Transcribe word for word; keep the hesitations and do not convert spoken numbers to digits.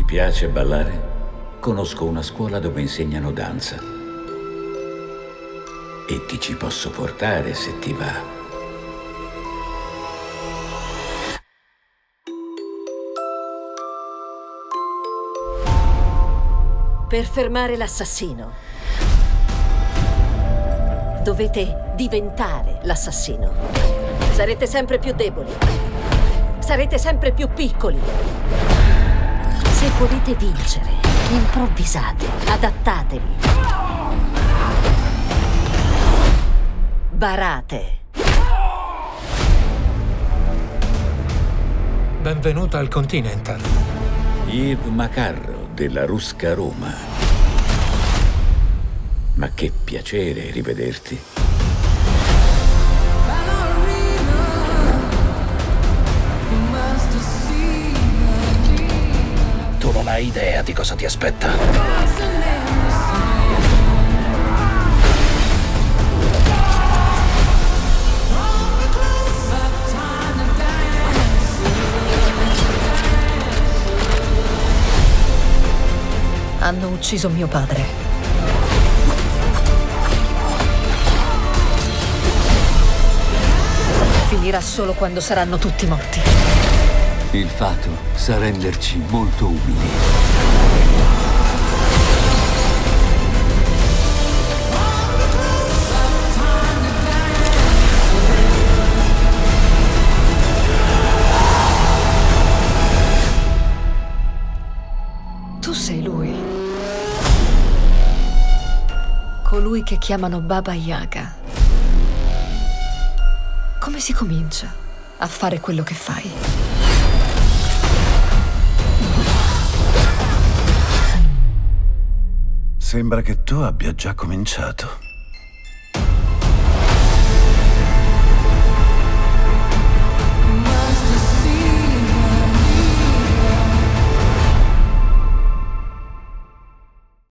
piace ballare? Conosco una scuola dove insegnano danza. E ti ci posso portare se ti va. Per fermare l'assassino, dovete diventare l'assassino. Sarete sempre più deboli. Sarete sempre più piccoli. Se volete vincere, improvvisate, adattatevi. Barate. Benvenuta al Continental. Yves Macarro della Rusca Roma. Ma che piacere rivederti. Tu non hai idea di cosa ti aspetta. Hanno ucciso mio padre. Finirà solo quando saranno tutti morti. Il fato sa renderci molto umili. Tu sei lui. Colui che chiamano Baba Yaga. Come si comincia a fare quello che fai? Sembra che tu abbia già cominciato.